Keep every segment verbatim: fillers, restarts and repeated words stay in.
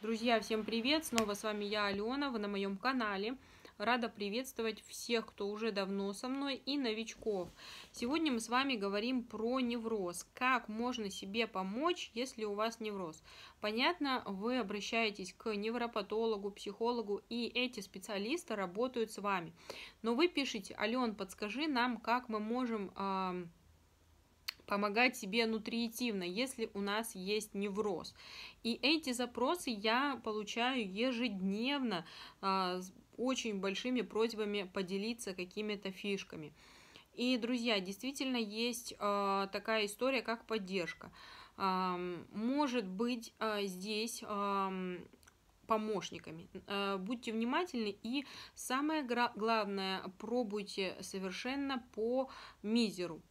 Друзья, всем привет! Снова с вами я, Алена, вы на моем канале. Рада приветствовать всех, кто уже давно со мной, и новичков. Сегодня мы с вами говорим про невроз. Как можно себе помочь, если у вас невроз? Понятно, вы обращаетесь к невропатологу, психологу, и эти специалисты работают с вами. Но вы пишете: Ален, подскажи нам, как мы можем э, помогать себе нутриитивно, если у нас есть невроз. И эти запросы я получаю ежедневно а, с очень большими просьбами поделиться какими-то фишками. И, друзья, действительно есть а, такая история, как поддержка. А, может быть, а, здесь а, помощниками. Будьте внимательны и самое главное, пробуйте совершенно по мизеру.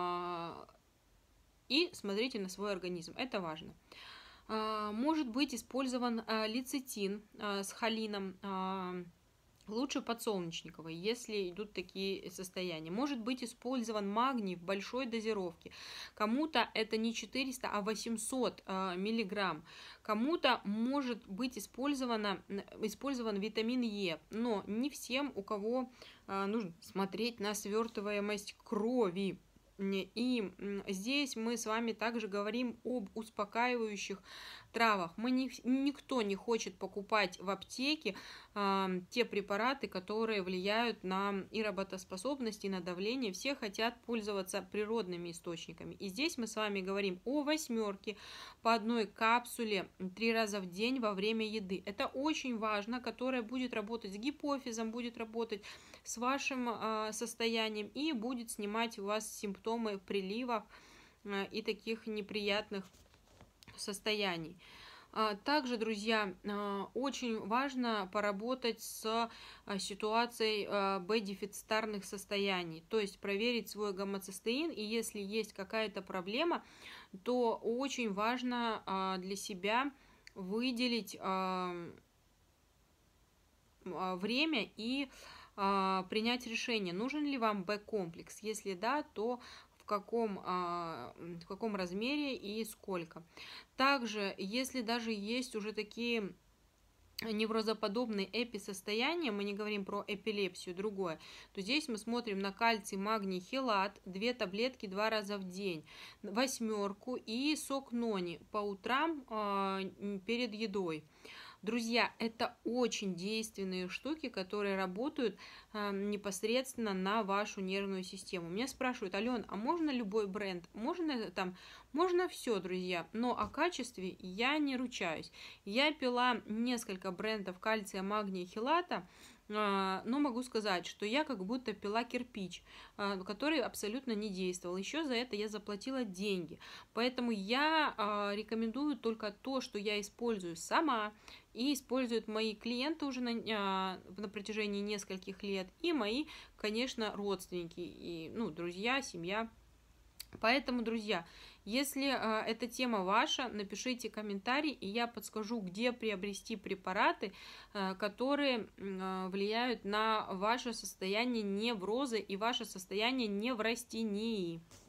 И смотрите на свой организм, это важно. Может быть использован лецитин с холином, лучше подсолнечниковый, если идут такие состояния. Может быть использован магний в большой дозировке. Кому-то это не четыреста, а восемьсот миллиграмм. Кому-то может быть использовано, использован витамин Е, но не всем, у кого нужно смотреть на свертываемость крови. И здесь мы с вами также говорим об успокаивающих травах. Мы не, никто не хочет покупать в аптеке э, те препараты, которые влияют на и работоспособность, и на давление. Все хотят пользоваться природными источниками. И здесь мы с вами говорим о восьмерке по одной капсуле три раза в день во время еды. Это очень важно, которая будет работать с гипофизом, будет работать с вашим э, состоянием и будет снимать у вас симптомы приливов э, и таких неприятных состояний. Также, друзья, очень важно поработать с ситуацией Б-дефицитарных состояний, то есть проверить свой гомоцистеин, и если есть какая-то проблема, то очень важно для себя выделить время и принять решение, нужен ли вам Б-комплекс. Если да, то в каком, в каком размере и сколько. Также, если даже есть уже такие неврозоподобные эписостояния, мы не говорим про эпилепсию, другое, то здесь мы смотрим на кальций, магний, хелат, две таблетки два раза в день, восьмерку и сок нони по утрам перед едой. Друзья, это очень действенные штуки, которые работают э, непосредственно на вашу нервную систему. Меня спрашивают: Ален, а можно любой бренд? Можно там? Можно все, друзья, но о качестве я не ручаюсь. Я пила несколько брендов кальция, магния, хелата, но могу сказать, что я как будто пила кирпич, который абсолютно не действовал. Еще за это я заплатила деньги. Поэтому я рекомендую только то, что я использую сама и используют мои клиенты уже на, на протяжении нескольких лет, и мои, конечно, родственники, и, ну, друзья, семья. Поэтому, друзья, если э, эта тема ваша, напишите комментарий, и я подскажу, где приобрести препараты, э, которые э, влияют на ваше состояние невроза и ваше состояние неврастении.